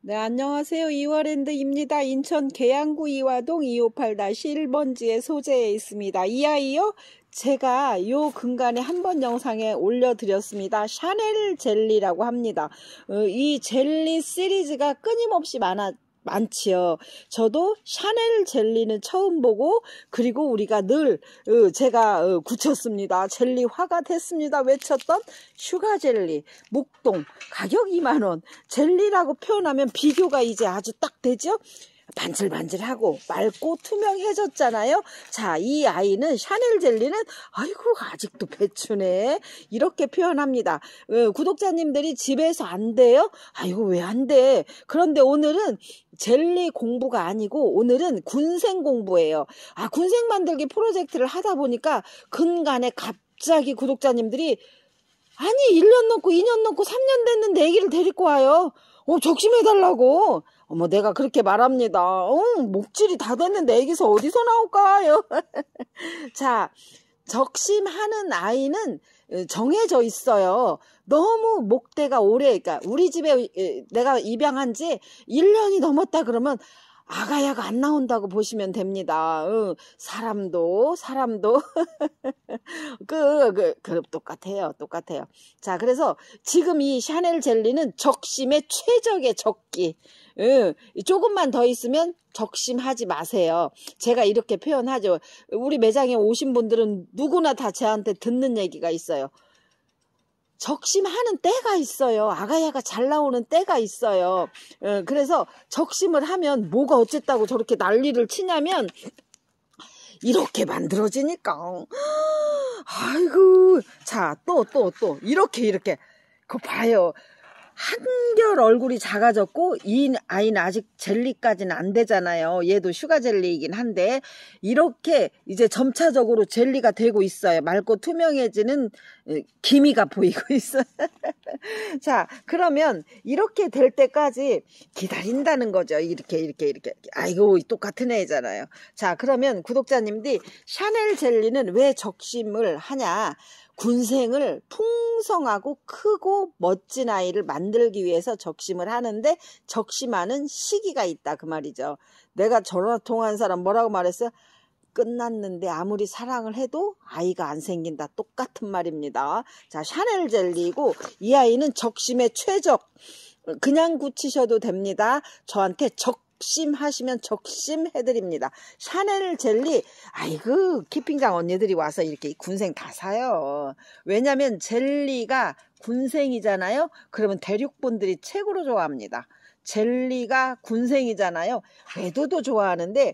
네, 안녕하세요. 이화랜드입니다. 인천 계양구 이화동 258-1번지에 소재해 있습니다. 이 아이요, 제가 요 근간에 한번 영상에 올려드렸습니다. 샤넬 젤리라고 합니다. 이 젤리 시리즈가 끊임없이 많지요. 저도 샤넬 젤리는 처음 보고, 그리고 우리가 늘 제가 굳혔습니다. 젤리 화가 됐습니다. 외쳤던 슈가 젤리, 묵동, 가격 2만원. 젤리라고 표현하면 비교가 이제 아주 딱 되죠. 반질반질하고 맑고 투명해졌잖아요. 자, 이 아이는 샤넬 젤리는 아이고 아직도 배추네 이렇게 표현합니다. 구독자님들이 집에서 안 돼요? 아이고 왜 안 돼? 그런데 오늘은 젤리 공부가 아니고 오늘은 군생 공부예요. 군생 만들기 프로젝트를 하다 보니까 근간에 갑자기 구독자님들이 아니 1년 넘고 2년 넘고 3년 됐는데 애기를 데리고 와요. 적심해달라고. 어머, 내가 그렇게 말합니다. 목질이 다 됐는데 애기서 어디서 나올까요? 자, 적심하는 아이는 정해져 있어요. 너무 목대가 오래, 그러니까 우리 집에 내가 입양한 지 1년이 넘었다 그러면 아가야가 안 나온다고 보시면 됩니다. 사람도 똑같아요. 자, 그래서 지금 이 샤넬 젤리는 적심의 최적의 적기. 조금만 더 있으면 적심하지 마세요. 제가 이렇게 표현하죠. 우리 매장에 오신 분들은 누구나 다 저한테 듣는 얘기가 있어요. 적심하는 때가 있어요. 아가야가 잘 나오는 때가 있어요. 그래서 적심을 하면 뭐가 어쨌다고 저렇게 난리를 치냐면 이렇게 만들어지니까 아이고. 자, 또 이렇게 그거 봐요. 한결 얼굴이 작아졌고 이 아이는 아직 젤리까지는 안 되잖아요. 얘도 슈가 젤리이긴 한데 이렇게 이제 점차적으로 젤리가 되고 있어요. 맑고 투명해지는 기미가 보이고 있어요. 자, 그러면 이렇게 될 때까지 기다린다는 거죠. 이렇게 아이고 똑같은 애잖아요. 자, 그러면 구독자님들이 샤넬 젤리는 왜 적심을 하냐? 군생을 풍성하고 크고 멋진 아이를 만들기 위해서 적심을 하는데 적심하는 시기가 있다 그 말이죠. 내가 전화 통화한 사람 뭐라고 말했어요? 끝났는데 아무리 사랑을 해도 아이가 안 생긴다. 똑같은 말입니다. 자, 샤넬 젤리고 이 아이는 적심의 최적. 그냥 굳히셔도 됩니다. 저한테 적심하시면 적심해드립니다. 샤넬 젤리, 아이고 키핑장 언니들이 와서 이렇게 군생 다 사요. 왜냐면 젤리가 군생이잖아요. 그러면 대륙분들이 최고로 좋아합니다. 젤리가 군생이잖아요. 외도도 좋아하는데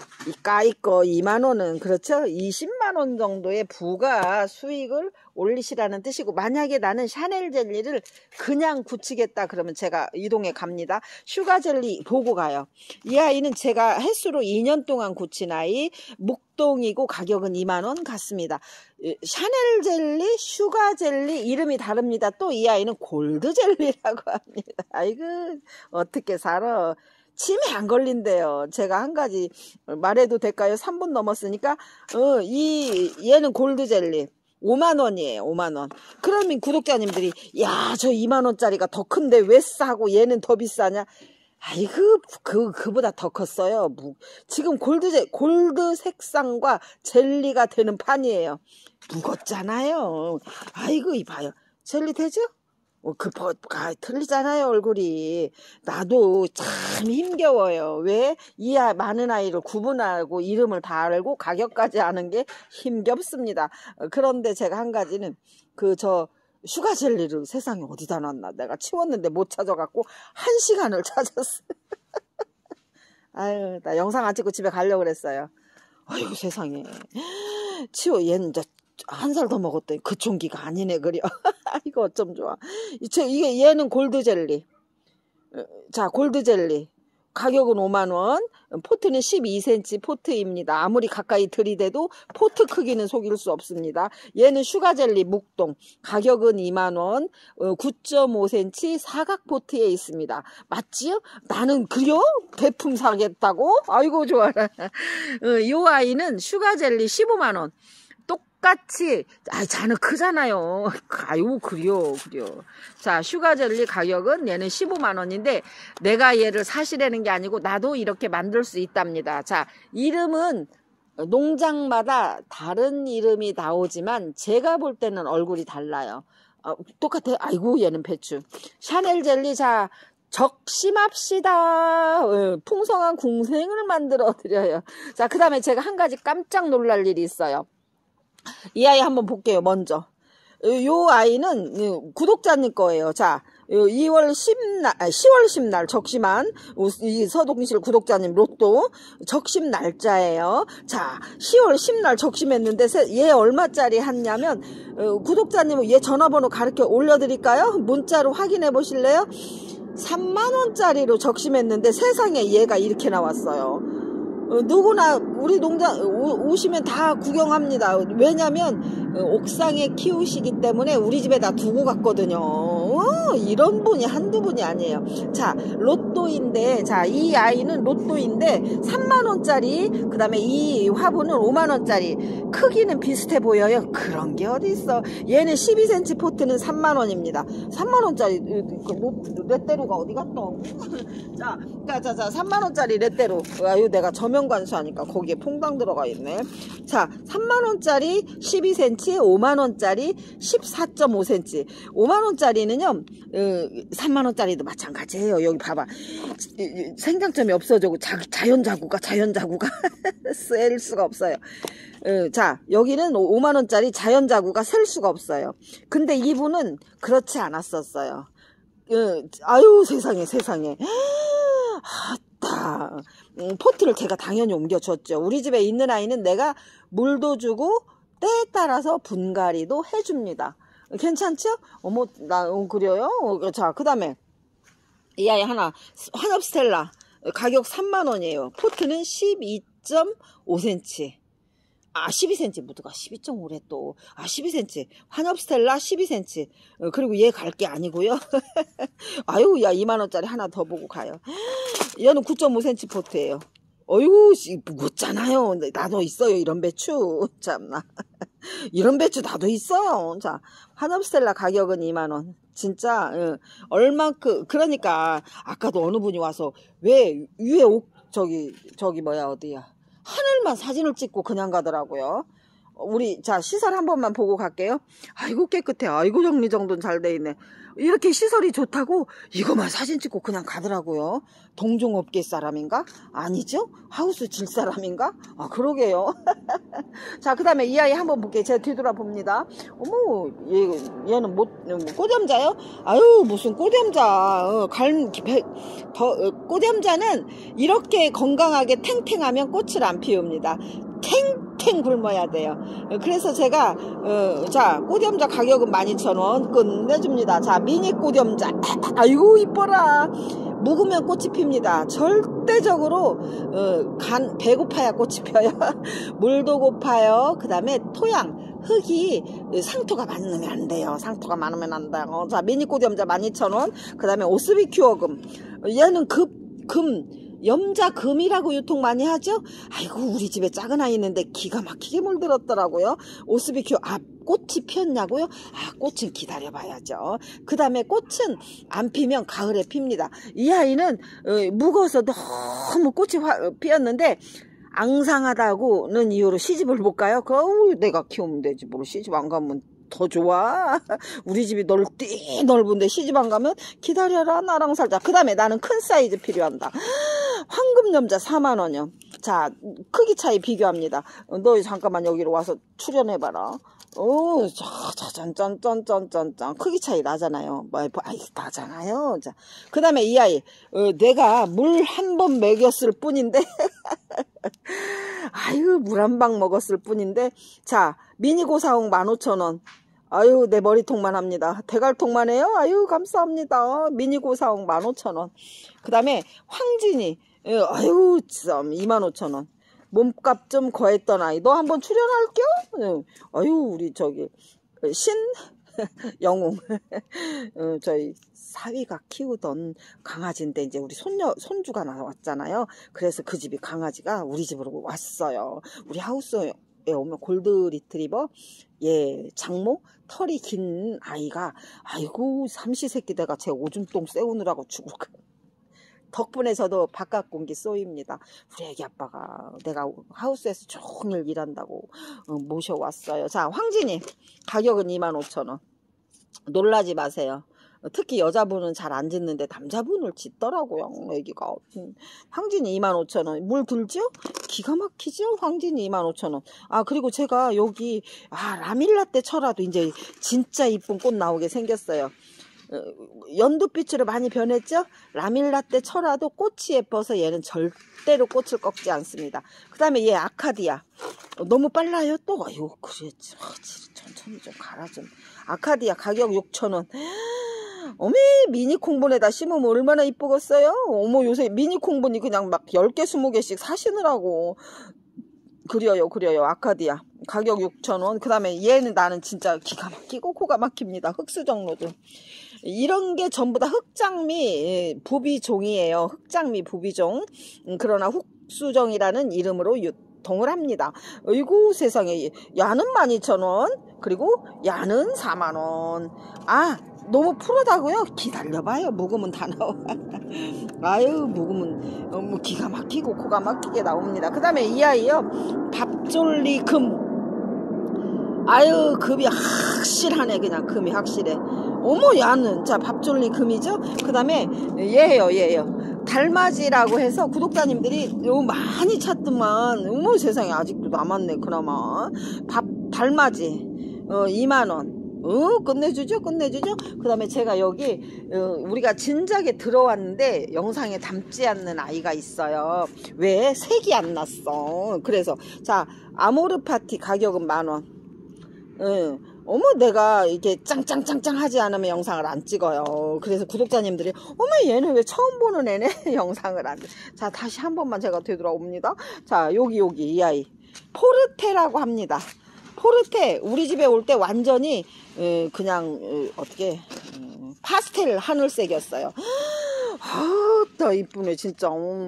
이거 2만원은 그렇죠. 20만원 정도의 부가 수익을 올리시라는 뜻이고, 만약에 나는 샤넬 젤리를 그냥 굳히겠다 그러면 제가 이동해 갑니다. 슈가 젤리 보고 가요. 이 아이는 제가 횟수로 2년 동안 굳힌 아이, 묵동이고 가격은 2만원 같습니다. 샤넬 젤리, 슈가 젤리 이름이 다릅니다. 또 이 아이는 골드 젤리라고 합니다. 아이고 어떻게 살아. 치매 안 걸린대요. 제가 한 가지 말해도 될까요? 3분 넘었으니까 얘는 골드 젤리 5만원이에요. 5만원. 그러면 구독자님들이 야, 저 2만원짜리가 더 큰데 왜 싸고 얘는 더 비싸냐? 아이고 그보다 더 컸어요. 지금 골드 색상과 젤리가 되는 판이에요. 무겁잖아요. 아이고 이봐요. 젤리 되죠? 틀리잖아요. 얼굴이. 나도 참 힘겨워요. 왜? 이 많은 아이를 구분하고 이름을 다 알고 가격까지 아는 게 힘겹습니다. 그런데 제가 한 가지는 슈가 젤리를 세상에 어디다 놨나 내가 치웠는데 못 찾아갖고 1시간을 찾았어요. 아유, 나 영상 안 찍고 집에 가려고 그랬어요. 아이고 세상에. 얘는 이제 한 살 더 먹었더니 그 총기가 아니네 그려. 이거 어쩜 좋아. 얘는 골드 젤리. 자, 골드 젤리 가격은 5만원. 포트는 12cm 포트입니다. 아무리 가까이 들이대도 포트 크기는 속일 수 없습니다. 얘는 슈가 젤리 묵동 가격은 2만원. 9.5cm 사각 포트에 있습니다. 맞지요? 나는 그려? 대품 사겠다고? 아이고 좋아라. 이 아이는 슈가 젤리 15만원. 똑같이, 자는 크잖아요. 아유, 그래요. 자, 슈가젤리 가격은 얘는 15만원인데, 내가 얘를 사시라는 게 아니고, 나도 이렇게 만들 수 있답니다. 자, 이름은 농장마다 다른 이름이 나오지만, 제가 볼 때는 얼굴이 달라요. 똑같아요. 아이고, 얘는 배추. 샤넬 젤리, 자, 적심합시다. 풍성한 궁생을 만들어 드려요. 자, 그 다음에 제가 한 가지 깜짝 놀랄 일이 있어요. 이 아이 한번 볼게요. 먼저 요 아이는 구독자님 거예요. 자, 10월 10날 적심한 이 서동실 구독자님 로또 적심 날짜예요. 자, 10월 10날 적심했는데 얘 얼마짜리 했냐면, 구독자님 얘 전화번호 가르쳐 올려드릴까요? 문자로 확인해 보실래요? 3만원짜리로 적심했는데 세상에 얘가 이렇게 나왔어요. 누구나 우리 농장 오시면 다 구경합니다. 왜냐면 옥상에 키우시기 때문에 우리 집에다 두고 갔거든요. 이런 분이 한두 분이 아니에요. 자, 로또인데, 자, 이 아이는 로또인데 3만원짜리, 그 다음에 이 화분은 5만원짜리. 크기는 비슷해 보여요. 그런 게 어디 있어. 얘는 12cm 포트는 3만원입니다 3만원짜리 레떼로가 어디 갔어? 자, 3만원짜리 레떼로. 아유, 내가 저명관수하니까 거기에 퐁당 들어가 있네. 자, 3만원짜리 12cm, 5만원짜리 14.5cm. 5만원짜리는요, 3만원짜리도 마찬가지예요. 여기 봐봐. 생장점이 없어지고 자연자구가 셀 수가 없어요. 자, 여기는 5만원짜리 자연자구가 셀 수가 없어요. 근데 이분은 그렇지 않았었어요. 아유, 세상에. 아따. 포트를 제가 당연히 옮겨줬죠. 우리 집에 있는 아이는 내가 물도 주고 때에 따라서 분갈이도 해줍니다. 괜찮죠? 어머, 그래요? 자, 그 다음에 이 아이 하나, 환엽스텔라 가격 3만원이에요. 포트는 12.5cm. 12cm, 무드가 12.5래 또. 12cm. 환엽스텔라 12cm. 그리고 얘 갈 게 아니고요. 아유, 야, 2만원짜리 하나 더 보고 가요. 얘는 9.5cm 포트예요. 어휴, 묻잖아요. 나도 있어요, 이런 배추. 참나. 이런 배추 나도 있어요. 자, 환엽스텔라 가격은 2만원. 진짜, 얼만큼, 그러니까, 아까도 어느 분이 와서, 왜, 위에 저기 뭐야, 어디야. 하늘만 사진을 찍고 그냥 가더라고요. 우리, 자, 시설 한 번만 보고 갈게요. 아이고, 깨끗해. 아이고, 정리정돈 잘 돼 있네. 이렇게 시설이 좋다고 이거만 사진 찍고 그냥 가더라고요. 동종업계 사람인가? 아니죠? 하우스 질 사람인가? 그러게요. 자, 그 다음에 이 아이 한번 볼게요. 제가 뒤돌아봅니다. 어머, 얘는 꽃염자요? 아유, 무슨 꽃염자. 꽃염자는 이렇게 건강하게 탱탱하면 꽃을 안 피웁니다. 탱탱 굶어야 돼요. 그래서 제가 자, 꽃염자 가격은 12,000원 끝내줍니다. 자, 미니 꽃염자. 아이고, 이뻐라. 묵으면 꽃이 핍니다. 절대적으로 배고파야 꽃이 펴요. 물도 고파요. 그 다음에 토양, 흙이 상토가 많으면 안 돼요. 상토가 많으면 안 돼요. 자, 미니 꽃염자 12,000원. 그 다음에 오스비큐어금. 얘는 염자금이라고 유통 많이 하죠? 아이고, 우리 집에 작은 아이 있는데 기가 막히게 물들었더라고요. 오스비큐, 꽃이 피었냐고요? 꽃은 기다려봐야죠. 그 다음에 꽃은 안 피면 가을에 핍니다. 이 아이는 묵어서 너무 꽃이 피었는데 앙상하다고는 이유로 시집을 못 가요. 내가 키우면 되지. 뭘 시집 안 가면 더 좋아. 우리 집이 넓은데 시집 안 가면 기다려라, 나랑 살자. 그 다음에 나는 큰 사이즈 필요한다. 황금염자 4만원이요. 자, 크기 차이 비교합니다. 너 잠깐만 여기로 와서 출연해봐라. 짠. 크기 차이 나잖아요. 나잖아요. 자, 그 다음에 이 아이, 내가 물 한 번 먹였을 뿐인데, 아유, 물 한 방 먹었을 뿐인데, 자, 미니 고사홍 15,000원. 아유, 내 머리통만 합니다. 대갈통만 해요? 아유, 감사합니다. 미니 고사홍 15,000원. 그 다음에 황진이, 아유, 참, 25,000원. 몸값 좀 거했던 아이. 너 한번 출연할게요? 아유, 우리 영웅. 저희 사위가 키우던 강아지인데 이제 우리 손주가 나왔잖아요. 그래서 그 집이 강아지가 우리 집으로 왔어요. 우리 하우스 오면 골드 리트리버, 예, 장모, 털이 긴 아이가, 아이고, 삼시세끼 내가 제 오줌똥 쎄우느라고 죽을 거. 덕분에 저도 바깥 공기 쏘입니다. 우리 애기 아빠가 내가 하우스에서 종일 일한다고 모셔왔어요. 자, 황진이 가격은 25,000원. 놀라지 마세요. 특히 여자분은 잘 안 짖는데 남자분을 짖더라고요. 애기가. 황진이 25,000원. 물 들죠? 기가 막히죠? 황진이 25,000원. 아, 그리고 제가 여기 라밀라떼 철화도 이제 진짜 이쁜 꽃 나오게 생겼어요. 연두빛으로 많이 변했죠? 라밀라떼 철화도 꽃이 예뻐서 얘는 절대로 꽃을 꺾지 않습니다. 그 다음에 얘 아카디아. 너무 빨라요 또? 아유, 그래. 천천히 좀 가라 좀. 아카디아 가격 6,000원. 어메, 미니 콩분에다 심으면 얼마나 이쁘겠어요? 어머, 요새 미니 콩분이 그냥 막 10개 20개씩 사시느라고. 그려요. 아카디아 가격 6,000원. 그 다음에 얘는 나는 진짜 기가 막히고 코가 막힙니다. 흑수정로드. 이런 게 전부 다 흑장미 부비종이에요. 흑장미 부비종. 그러나 흑수정이라는 이름으로 유통을 합니다. 어이구 세상에. 야는 12,000원. 그리고 야는 4만원. 아, 너무 푸르다고요? 기다려봐요. 묵으면 다 나와. 아유, 묵으면 뭐 기가 막히고 코가 막히게 나옵니다. 그 다음에 이 아이요, 밥졸리 금. 아유, 금이 확실하네. 그냥 금이 확실해. 어머, 야는 자 밥졸리 금이죠. 그 다음에 얘예요. 달맞이라고 해서 구독자님들이 너무 많이 찾더만. 어머 세상에, 아직도 남았네. 그나마 달맞이 2만원. 끝내주죠. 그 다음에 제가 여기 우리가 진작에 들어왔는데 영상에 담지 않는 아이가 있어요. 왜? 색이 안 났어. 그래서 자, 아모르 파티 가격은 10,000원. 어머, 내가 이게 짱짱짱짱 하지 않으면 영상을 안 찍어요. 그래서 구독자님들이 어머, 얘는 왜 처음 보는 애네? 영상을 안. 자, 다시 한 번만 제가 되돌아옵니다. 자, 여기 이 아이 포르테라고 합니다. 포르테 우리 집에 올 때 완전히 그냥 어떻게 파스텔 하늘색이었어요. 아, 이쁘네 진짜.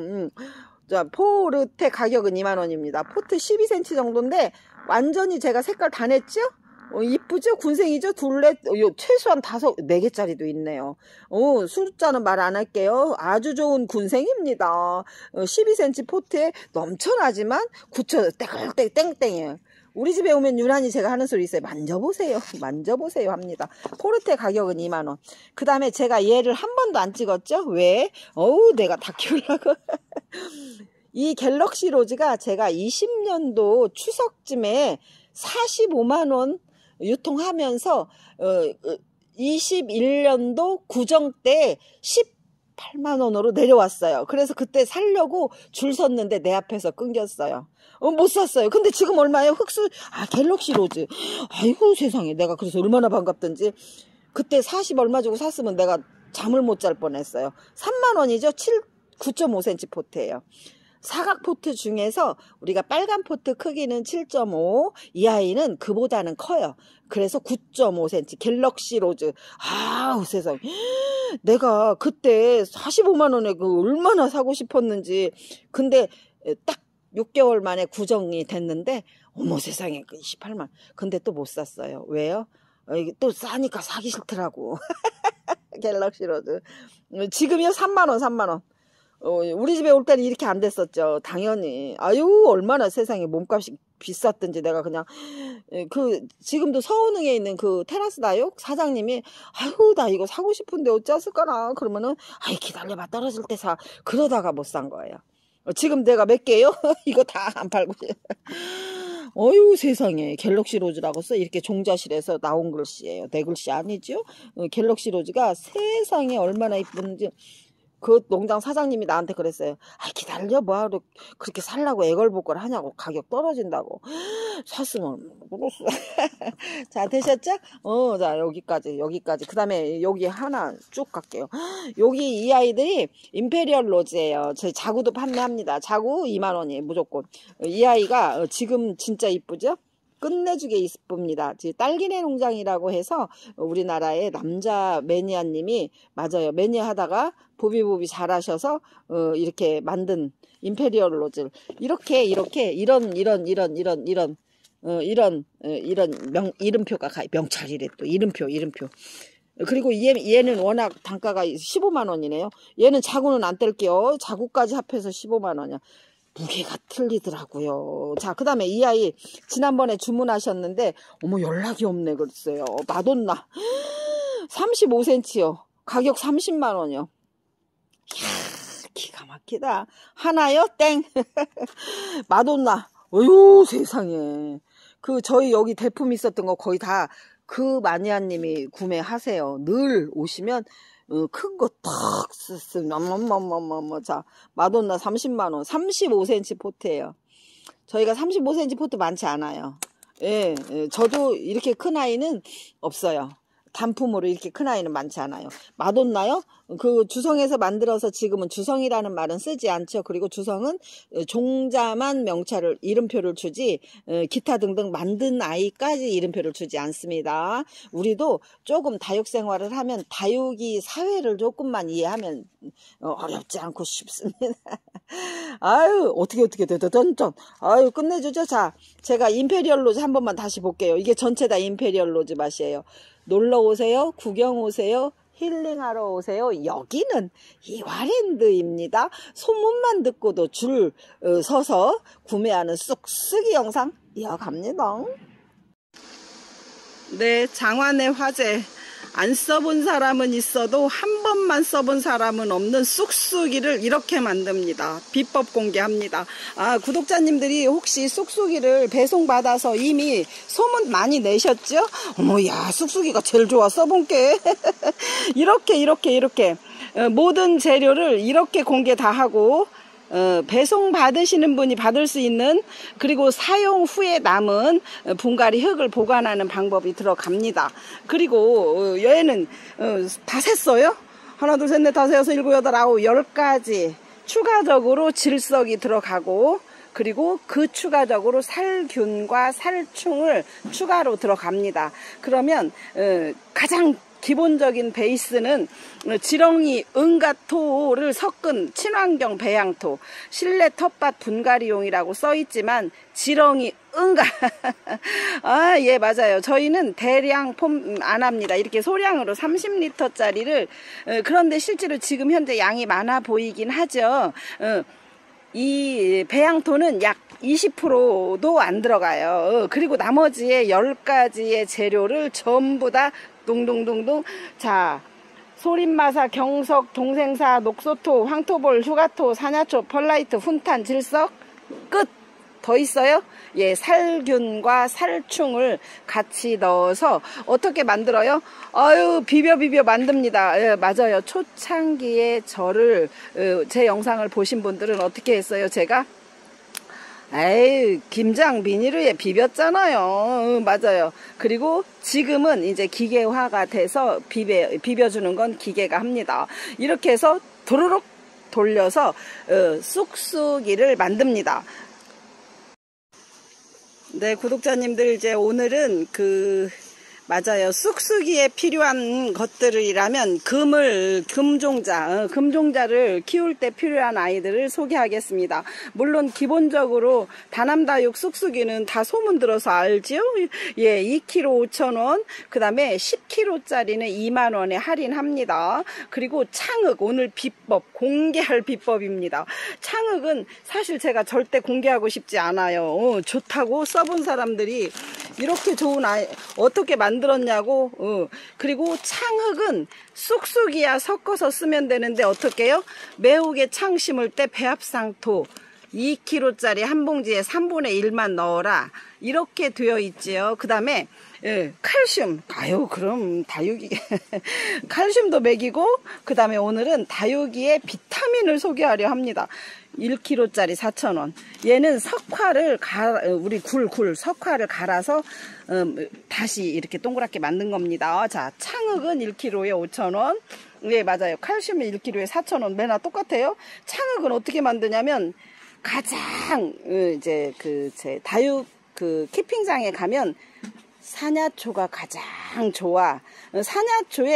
자, 포르테 가격은 2만원입니다. 포트 12cm 정도인데 완전히 제가 색깔 다 냈죠? 이쁘죠? 군생이죠? 둘레 최소한 4개짜리도 있네요. 숫자는 말 안 할게요. 아주 좋은 군생입니다. 12cm 포트에 넘쳐나지만 9,000원 땡땡이에요. 우리 집에 오면 유난히 제가 하는 소리 있어요. 만져보세요 합니다. 포르테 가격은 2만원. 그 다음에 제가 얘를 한 번도 안 찍었죠? 왜? 내가 다 키우려고. 이 갤럭시 로즈가 제가 20년도 추석쯤에 45만원 유통하면서 21년도 구정 때 18만원으로 내려왔어요. 그래서 그때 살려고 줄 섰는데 내 앞에서 끊겼어요. 못 샀어요. 근데 지금 얼마예요? 갤럭시 로즈. 아이고 세상에. 내가 그래서 얼마나 반갑던지. 그때 40 얼마 주고 샀으면 내가 잠을 못 잘 뻔했어요. 3만원이죠? 9.5cm 포트예요. 사각 포트 중에서 우리가 빨간 포트 크기는 7.5, 이 아이는 그보다는 커요. 그래서 9.5cm 갤럭시 로즈. 아우 세상. 내가 그때 45만원에 얼마나 사고 싶었는지. 근데 딱 6개월 만에 구정이 됐는데 어머 세상에 28만. 근데 또 못 샀어요. 왜요? 또 싸니까 사기 싫더라고. 갤럭시 로즈. 지금이요 3만원. 우리 집에 올 때는 이렇게 안 됐었죠. 당연히. 아유, 얼마나 세상에 몸값이 비쌌던지 내가 그냥 지금도 서운흥에 있는 그 테라스 다육 사장님이 아유, 나 이거 사고 싶은데 어쩌을까나 그러면은 아이, 기다려봐, 떨어질 때 사. 그러다가 못 산 거예요. 지금 내가 몇 개요? 이거 다 안 팔고. 어유 세상에. 갤럭시 로즈라고 써 이렇게 종자실에서 나온 글씨예요. 내 글씨 아니죠? 갤럭시 로즈가 세상에 얼마나 이쁜지. 그 농장 사장님이 나한테 그랬어요. 기다려, 뭐하러 그렇게 살라고 애걸복걸 하냐고. 가격 떨어진다고. 샀으면 모르겠어. 자, 되셨죠? 자, 여기까지. 그 다음에 여기 하나 쭉 갈게요. 여기 이 아이들이 임페리얼 로즈예요. 저희 자구도 판매합니다. 자구 2만원이에요. 무조건. 이 아이가 지금 진짜 이쁘죠? 끝내주게 이쁩니다. 딸기네 농장이라고 해서 우리나라의 남자 매니아님이, 맞아요, 매니아 하다가 보비보비 잘하셔서 이렇게 만든 임페리얼 로즈. 이런 이런 이름표가 명찰이래 또 이름표. 그리고 얘는 워낙 단가가 15만 원이네요. 얘는 자구는 안 뗄게요. 자구까지 합해서 15만 원이야. 무게가 틀리더라고요. 자, 그 다음에 이 아이 지난번에 주문하셨는데 어머 연락이 없네 그랬어요. 마돈나 35cm요. 가격 30만 원이요. 이야, 기가 막히다. 하나요? 땡. 마돈나. 어휴 세상에. 저희 여기 대품 있었던 거 거의 다 그 마니아님이 구매하세요. 늘 오시면 큰 거 탁 쓰쓰. 자, 마돈나 30만 원. 35cm 포트예요. 저희가 35cm 포트 많지 않아요. 예, 저도 이렇게 큰 아이는 없어요. 단품으로 이렇게 큰 아이는 많지 않아요. 마돈나요? 주성에서 만들어서 지금은 주성이라는 말은 쓰지 않죠. 그리고 주성은 종자만 명찰을 이름표를 주지 기타 등등 만든 아이까지 이름표를 주지 않습니다. 우리도 조금 다육생활을 하면 다육이 사회를 조금만 이해하면 어렵지 않고 쉽습니다. 아유 어떻게 되던전. 아유 끝내주죠. 자, 제가 임페리얼 로즈 한 번만 다시 볼게요. 이게 전체 다 임페리얼 로즈 맛이에요. 놀러 오세요. 구경 오세요. 힐링하러 오세요. 여기는 이화랜드입니다. 소문만 듣고도 줄 서서 구매하는 쑥쑥이 영상 이어갑니다. 네, 장안의 화제. 안 써본 사람은 있어도 한 번만 써본 사람은 없는 쑥쑥이를 이렇게 만듭니다. 비법 공개합니다. 아, 구독자님들이 혹시 쑥쑥이를 배송받아서 이미 소문 많이 내셨죠? 어머, 야, 쑥쑥이가 제일 좋아. 써본 게. 이렇게. 모든 재료를 이렇게 공개 다 하고, 배송 받으시는 분이 받을 수 있는 그리고 사용 후에 남은 분갈이 흙을 보관하는 방법이 들어갑니다. 그리고 얘는 다 샜어요. 하나 둘 셋 넷 다섯 여섯 일곱 여덟 아홉 10가지 추가적으로 질석이 들어가고 그리고 그 추가적으로 살균과 살충을 추가로 들어갑니다. 그러면 가장 기본적인 베이스는 지렁이 은가토를 섞은 친환경 배양토, 실내 텃밭 분갈이용이라고 써있지만 지렁이 은가 아, 예, 맞아요. 저희는 대량 폼 안 합니다. 이렇게 소량으로 30리터짜리를 그런데 실제로 지금 현재 양이 많아 보이긴 하죠. 이 배양토는 약 20%도 안 들어가요. 그리고 나머지의 10가지의 재료를 전부 다 동동동동. 자, 소림마사, 경석, 동생사, 녹소토, 황토볼, 휴가토, 사냐초, 펄라이트, 훈탄, 질석 끝. 더 있어요? 예, 살균과 살충을 같이 넣어서 어떻게 만들어요? 아유, 비벼 만듭니다. 예, 맞아요. 초창기에 저를 제 영상을 보신 분들은 어떻게 했어요? 제가 에이, 김장 비닐에 비볐잖아요. 맞아요. 그리고 지금은 이제 기계화가 돼서 비벼주는 건 기계가 합니다. 이렇게 해서 도로록 돌려서 쑥쑥이를 만듭니다. 네, 구독자님들, 이제 오늘은 맞아요. 쑥쑥이에 필요한 것들이라면 금종자를 키울 때 필요한 아이들을 소개하겠습니다. 물론 기본적으로 다남다육 쑥쑥이는 다 소문 들어서 알지요? 예, 2kg 5,000원, 그 다음에 10kg짜리는 2만원에 할인합니다. 그리고 창흑, 오늘 비법, 공개할 비법입니다. 창흑은 사실 제가 절대 공개하고 싶지 않아요. 좋다고 써본 사람들이 이렇게 좋은 아이 어떻게 만들었냐고. 그리고 창흑은 쑥쑥이야 섞어서 쓰면 되는데 어떻게 해요? 매우게 창 심을 때 배합상토 2kg짜리 한 봉지에 3분의 1만 넣어라 이렇게 되어 있지요. 그 다음에 칼슘. 아유, 그럼 다육이 칼슘도 먹이고, 그 다음에 오늘은 다육이의 비타민을 소개하려 합니다. 1kg짜리 4,000원. 얘는 석화를 우리 석화를 갈아서 다시 이렇게 동그랗게 만든 겁니다. 자, 창흑은 1kg에 5,000원. 네, 맞아요. 칼슘은 1kg에 4,000원. 매나 똑같아요. 창흑은 어떻게 만드냐면 가장 이제 제 다육 키핑장에 가면 사냐초가 가장 좋아. 사냐초에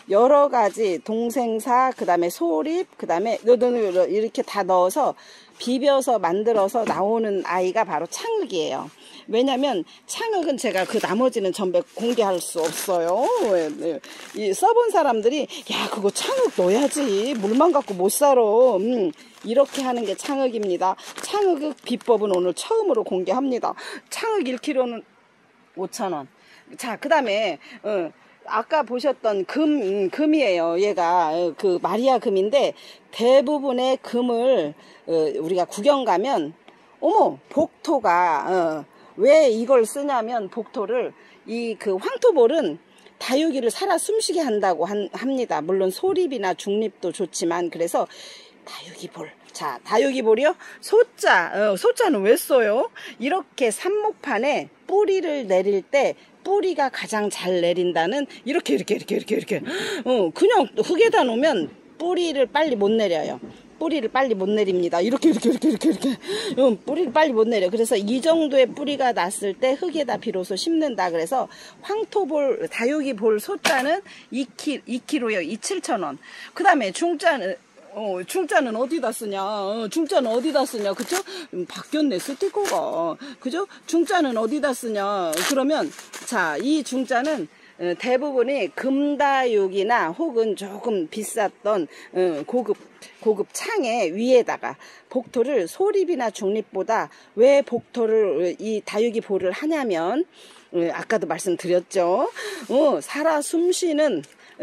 여러 가지 동생사, 그 다음에 소립, 그 다음에 이렇게 다 넣어서 비벼서 만들어서 나오는 아이가 바로 창흑이에요. 왜냐면 창흑은 제가 그 나머지는 전부 공개할 수 없어요. 이 써본 사람들이 야 그거 창흑 넣어야지 물만 갖고 못 살아. 이렇게 하는 게 창흑입니다. 창흑 비법은 오늘 처음으로 공개합니다. 창흑 1kg는 5,000원. 자, 그 다음에 아까 보셨던 금이에요. 얘가 그 마리아 금인데 대부분의 금을 우리가 구경 가면 어머 복토가 왜 이걸 쓰냐면 복토를 이 그 황토볼은 다육이를 살아 숨쉬게 한다고 합니다. 물론 소립이나 중립도 좋지만 그래서 다육이볼. 자, 다육이볼이요. 소자는 왜 써요? 이렇게 삽목판에 뿌리를 내릴 때 뿌리가 가장 잘 내린다는 이렇게 그냥 흙에다 놓으면 뿌리를 빨리 못 내려요. 뿌리를 빨리 못 내립니다. 이렇게 뿌리를 빨리 못 내려. 그래서 이 정도의 뿌리가 났을 때 흙에다 비로소 심는다. 그래서 황토볼 다육이볼 소자는 2kg요. 7,000원. 그 다음에 중자는 어디다 쓰냐? 중자는 어디다 쓰냐? 그죠? 바뀌었네, 스티커가. 그죠? 중자는 어디다 쓰냐? 그러면, 자, 이 중자는 대부분이 금다육이나 혹은 조금 비쌌던 고급 창의 위에다가 복토를 소립이나 중립보다 왜 복토를 이 다육이 볼을 하냐면, 아까도 말씀드렸죠. 살아 숨쉬는,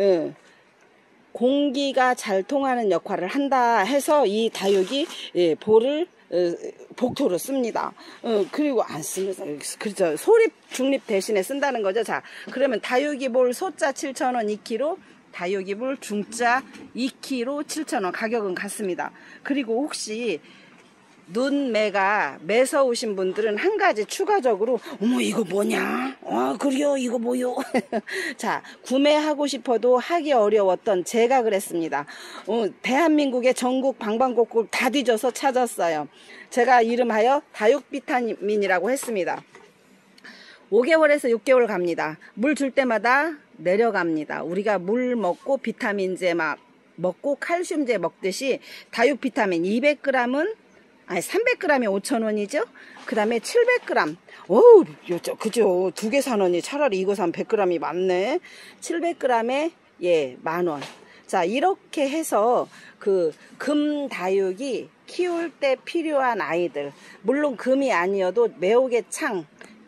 공기가 잘 통하는 역할을 한다 해서 이 다육이 볼을 복토로 씁니다. 그리고 안 쓰면 그렇죠. 소립 중립 대신에 쓴다는 거죠. 자, 그러면 다육이 볼 소자 7,000원 2kg, 다육이 볼 중자 2kg 7,000원 가격은 같습니다. 그리고 혹시 눈매가 매서우신 분들은 한 가지 추가적으로 어머 이거 뭐냐? 그래요 이거 뭐요? 자, 구매하고 싶어도 하기 어려웠던 제가 그랬습니다. 대한민국의 전국 방방곡곡 다 뒤져서 찾았어요. 제가 이름하여 다육 비타민이라고 했습니다. 5개월에서 6개월 갑니다. 물 줄 때마다 내려갑니다. 우리가 물 먹고 비타민제 막 먹고 칼슘제 먹듯이 다육 비타민 200g은 300g에 5,000원이죠. 그 다음에 700g. 어우, 그죠. 2개 사느니 차라리 이거 사면 100g이 많네. 700g에, 예, 10,000원. 자, 이렇게 해서 그 금다육이 키울 때 필요한 아이들. 물론 금이 아니어도 매혹의 창,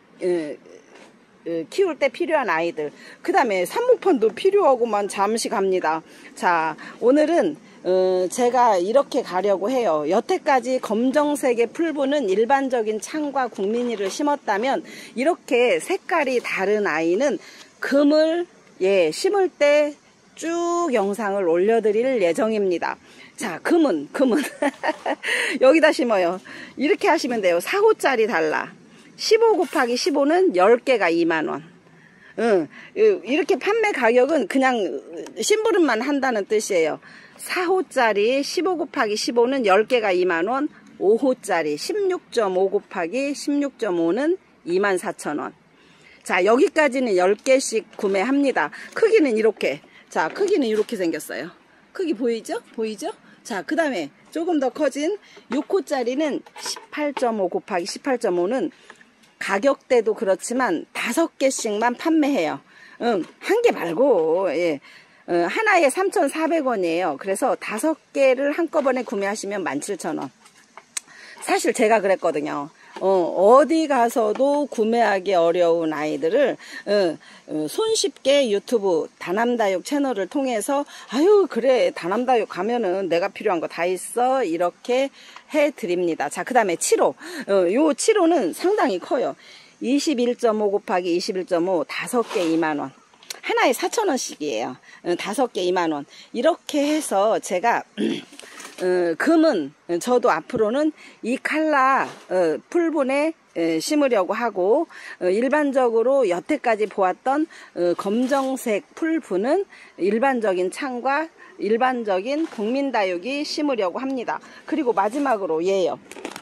키울 때 필요한 아이들. 그 다음에 삽목판도 필요하고만 잠시 갑니다. 자, 오늘은 제가 이렇게 가려고 해요. 여태까지 검정색의 풀분은 일반적인 창과 국민이를 심었다면 이렇게 색깔이 다른 아이는 금을 심을 때 쭉 영상을 올려드릴 예정입니다. 자, 금은 여기다 심어요. 이렇게 하시면 돼요. 4호짜리 달라. 15 곱하기 15는 10개가 20,000원. 이렇게 판매 가격은 그냥 심부름만 한다는 뜻이에요. 4호짜리 15 곱하기 15는 10개가 20,000원, 5호짜리 16.5 곱하기 16.5는 24,000원. 자, 여기까지는 10개씩 구매합니다. 크기는 이렇게. 자, 크기는 이렇게 생겼어요. 크기 보이죠? 보이죠? 자, 그 다음에 조금 더 커진 6호짜리는 18.5 곱하기 18.5는 가격대도 그렇지만 5개씩만 판매해요. 한 개 말고, 예. 하나에 3,400원이에요. 그래서 5개를 한꺼번에 구매하시면 17,000원. 사실 제가 그랬거든요. 어디 가서도 구매하기 어려운 아이들을 손쉽게 유튜브 다남다육 채널을 통해서 아유 그래 다남다육 가면은 내가 필요한 거 다 있어 이렇게 해드립니다. 자, 그 다음에 7호. 요 7호는 상당히 커요. 21.5 곱하기 21.5 5개 20,000원. 하나에 4,000원씩이에요. 5개 20,000원. 이렇게 해서 제가 금은 저도 앞으로는 이 칼라 풀분에 심으려고 하고 일반적으로 여태까지 보았던 검정색 풀분은 일반적인 창과 일반적인 국민다육이 심으려고 합니다. 그리고 마지막으로 얘요.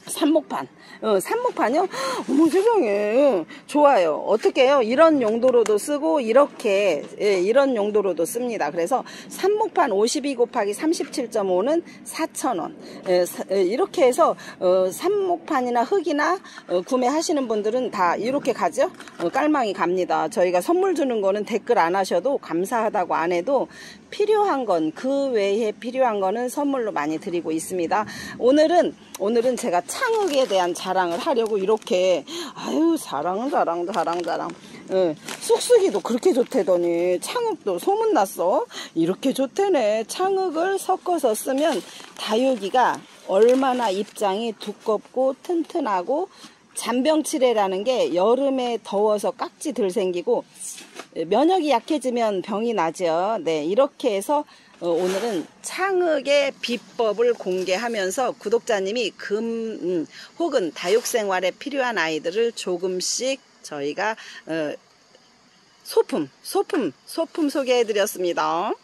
삽목판. 삽목판이요? 어머 세상에. 좋아요. 어떻게 해요? 이런 용도로도 쓰고 이렇게 이런 용도로도 씁니다. 그래서 삽목판 52 곱하기 37.5는 4,000원. 이렇게 해서 삽목판이나 흙이나 구매하시는 분들은 다 이렇게 가죠. 깔망이 갑니다. 저희가 선물 주는 거는 댓글 안 하셔도 감사하다고 안 해도 필요한 건 그 외에 필요한 거는 선물로 많이 드리고 있습니다. 오늘은 제가 창흙에 대한 자랑을 하려고 이렇게 아유 자랑 쑥쑥이도 그렇게 좋대더니 창흙도 소문났어. 이렇게 좋대네. 창흙을 섞어서 쓰면 다육이가 얼마나 입장이 두껍고 튼튼하고 잔병치레라는 게 여름에 더워서 깍지 덜 생기고 면역이 약해지면 병이 나죠. 네, 이렇게 해서 오늘은 창흙의 비법을 공개하면서 구독자님이 혹은 다육생활에 필요한 아이들을 조금씩 저희가 소품 소개해 드렸습니다.